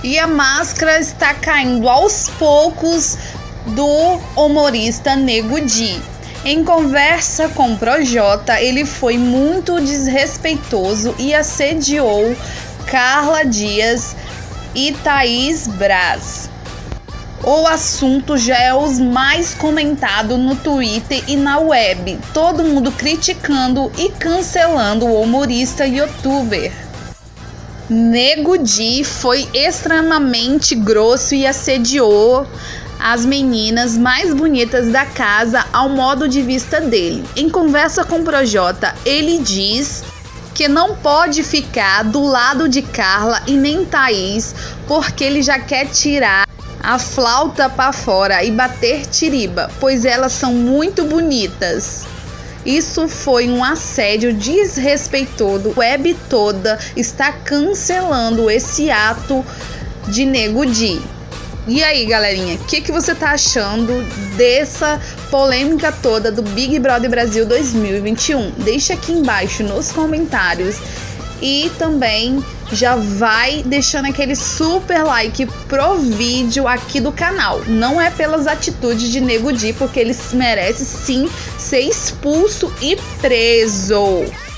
E a máscara está caindo aos poucos do humorista Nego Di. Em conversa com o Projota, ele foi muito desrespeitoso e assediou Carla Dias e Thaís Braz. O assunto já é os mais comentado no Twitter e na web, todo mundo criticando e cancelando o humorista e youtuber. Nego Di foi extremamente grosso e assediou as meninas mais bonitas da casa ao modo de vista dele. Em conversa com o Projota, ele diz que não pode ficar do lado de Carla e nem Thaís, porque ele já quer tirar a flauta para fora e bater tiriba, pois elas são muito bonitas. Isso foi um assédio desrespeitoso. A web toda está cancelando esse ato de Nego Di. E aí, galerinha, o que você tá achando dessa polêmica toda do Big Brother Brasil 2021? Deixa aqui embaixo nos comentários e também já vai deixando aquele super like pro vídeo aqui do canal. Não é pelas atitudes de Nego Di, porque ele merece sim ser expulso e preso.